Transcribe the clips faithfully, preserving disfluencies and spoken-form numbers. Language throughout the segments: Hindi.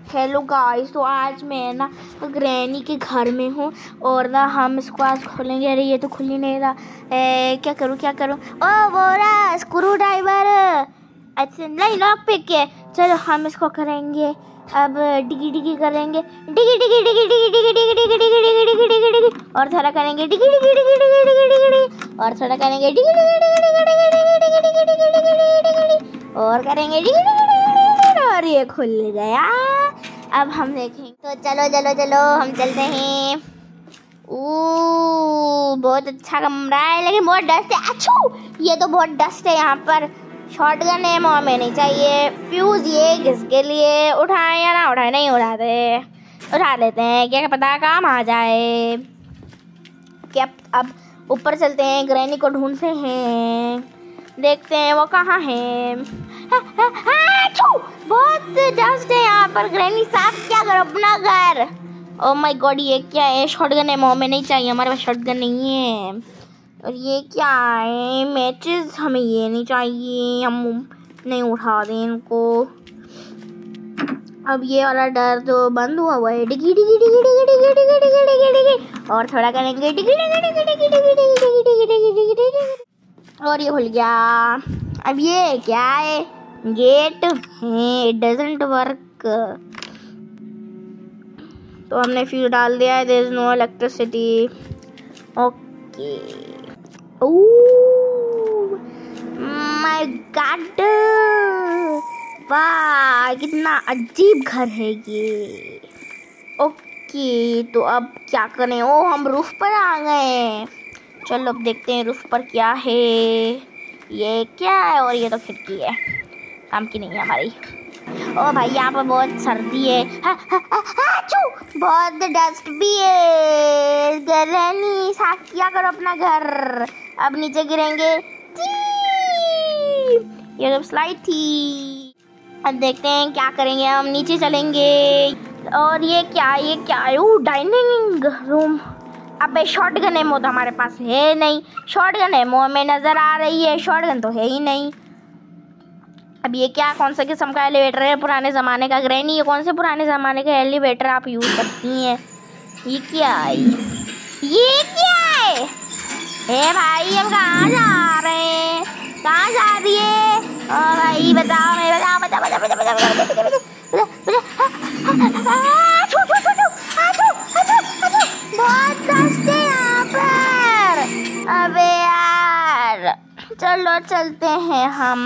हेलो गाइस, तो आज मैं ना ग्रैनी के घर में हूँ और ना हम इसको आज खोलेंगे। अरे ये तो खुल ही नहीं रहा। ए, क्या करूँ क्या करूँ ओ वो रहा स्क्रू ड्राइवर। अच्छा नहीं, लॉक पिक है। चलो हम इसको करेंगे अब डिगी डिगी करेंगे। डिगी डिगी डिगी डिगी डिगी डिगी डिगी डिगी डिगी डिगी डिगी डिगी और थोड़ा करेंगे डिगी डिगी डिगी डिगी डिगी डिगी डिगी और थोड़ा करेंगे डिगी डिगी डिगी डिगी डिगी डिगी डिगी डिगी डिगी डिगी और करेंगे डिगी डिगी डिगी और ये खुल गया। अब हम देखेंगे। तो चलो चलो चलो हम चलते हैं। ओह बहुत अच्छा कमरा है लेकिन बहुत डस्ट है। अच्छू ये तो बहुत डस्ट है यहाँ पर। शॉटगन है मॉम में नहीं चाहिए। फ्यूज ये किसके लिए, उठाए या ना उठाए? नहीं उठाते, उठा लेते हैं, क्या पता काम आ जाए। क्या अब ऊपर चलते हैं, ग्रैनी को ढूंढते हैं, देखते हैं वो कहाँ है। हा, हा, हा, बहुत डस्ट है यहाँ पर। ग्रैनी साफ क्या करो अपना घर। ओह माय गॉड ये क्या है? शॉटगन है मॉम में नहीं चाहिए, हमारे पास शॉटगन नहीं है। और ये क्या है? मैचेस हमें ये नहीं चाहिए, हम नहीं उठा दें इनको। अब ये वाला डर तो बंद हुआ हुआ है। डिगी डिगी डिगी डिगी डिगी डिगी डिगी डिगी डिगी और थोड़ा करेंगे डिगी डिगी डिगी डिगी डिगी डिगी डिगी डिगी डिगी डिगी और ये खुल गया। अब ये क्या है? गेट है, इट डजंट वर्क। तो हमने फ्यूज डाल दिया है। There is no electricity. Okay oh my god, वाह कितना अजीब घर है ये। ओके तो अब क्या करें? ओ हम रूफ पर आ गए। चलो अब देखते हैं रूफ पर क्या है। ये क्या है? और ये तो खिड़की है, काम की नहीं है हमारी। ओ भाई यहाँ पर बहुत सर्दी है। हा, हा, हा, हा, चू, बहुत डस्ट भी है। ग्रैनी साफ किया करो अपना घर। अब नीचे गिरेंगे। ये तो स्लाइड थी। अब देखते हैं क्या करेंगे। हम नीचे चलेंगे। और ये क्या ये क्या है? Dining room. अबे शॉटगन एमो तो हमारे पास है नहीं। शॉटगन एमो में नजर आ रही है, शॉटगन तो है ही नहीं। अब ये क्या, कौन सा किस्म का एलिवेटर है? पुराने ज़माने का। ग्रैनी ये कौन से पुराने ज़माने का एलिवेटर आप यूज़ करती हैं? ये क्या है? ये क्या है? ए भाई हम कहाँ जा रहे हैं? कहाँ जा रही है? ओ भाई बताओ मैं बताओ बताओ बताओ बताओ बताओ बताओ बताओ बताओ बताओ। बहुत डस्ट है यहाँ पर। अबे यार चलो चलते हैं हम।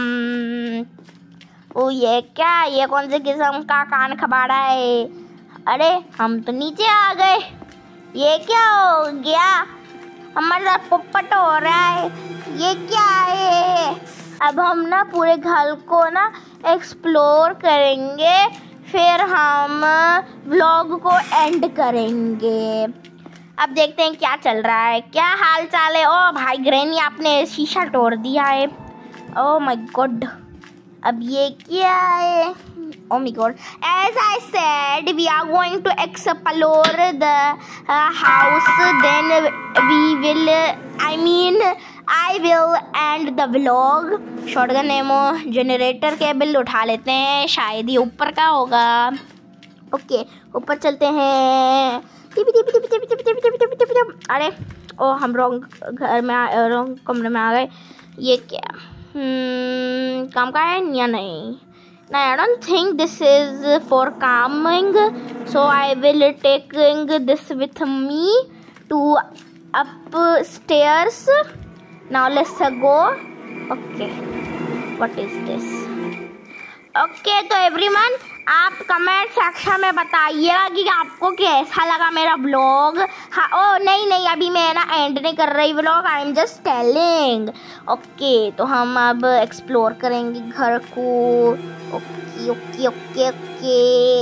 ओ ये क्या, ये कौन से किस्म का कान खबाड़ा है? अरे हम तो नीचे आ गए। ये क्या हो गया? हमारे साथ पोपट हो रहा है। ये क्या है? अब हम ना पूरे घर को ना एक्सप्लोर करेंगे, फिर हम व्लॉग को एंड करेंगे। अब देखते हैं क्या चल रहा है, क्या हाल चाल है। ओ भाई ग्रैनी आपने शीशा तोड़ दिया है। ओह माय गॉड अब ये क्या है? Oh my God! As I said, we are going to explore the uh, house. Then we will. Uh, I mean, I will end the vlog. Shotgun ammo generator cable उठा लेते हैं, शायद ये ऊपर का होगा। ओके ऊपर चलते हैं। टिपी टिपी टिपी टिपी टिपी टिपी टिपी टिपी टिपी। अरे ओ हम रॉन्ग घर में रॉन्ग कमरे में आ गए। ये क्या हम्म काम का है या नहीं? No, I don't think this is for calming, so I will taking this with me to upstairs. Now let's go. Okay, what is this? Okay, तो everyone आप कमेंट सेक्शन में बताइएगा कि आपको कैसा लगा मेरा व्लॉग। हाँ ओ नहीं नहीं अभी मैं ना एंड नहीं कर रही vlog, I am just telling. Okay तो हम अब एक्सप्लोर करेंगे घर को। Okay okay okay okay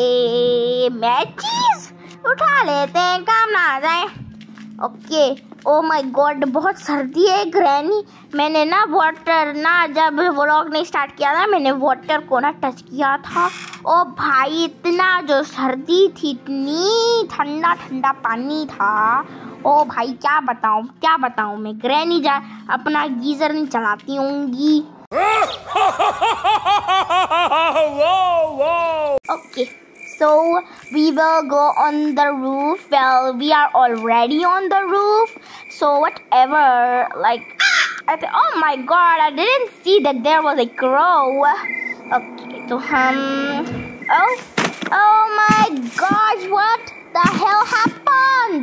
matches उठा लेते हैं, काम ना आ जाए। ओके ओ माय गॉड बहुत सर्दी है ग्रैनी। मैंने ना वाटर ना जब व्लॉग नहीं स्टार्ट किया था, मैंने वाटर को ना टच किया था। ओ भाई इतना जो सर्दी थी, इतनी ठंडा ठंडा पानी था। ओ भाई क्या बताऊं क्या बताऊं मैं। ग्रैनी जा अपना गीजर नहीं चलाती होंगी। Okay So we will go on the roof. Well, we are already on the roof. So whatever, like, I th oh my god, I didn't see that there was a crow. Okay, so um, oh, oh my gosh, what the hell happened?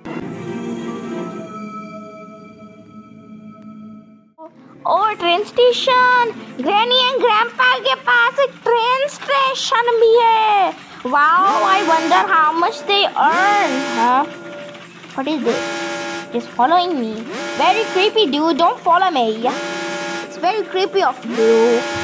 और train station, granny and grandpa के पास एक ट्रेन स्टेशन भी है. Wow, I wonder how much they earn. हाँ, what is this? It is following me. Very creepy dude, don't follow me. It's very creepy of you.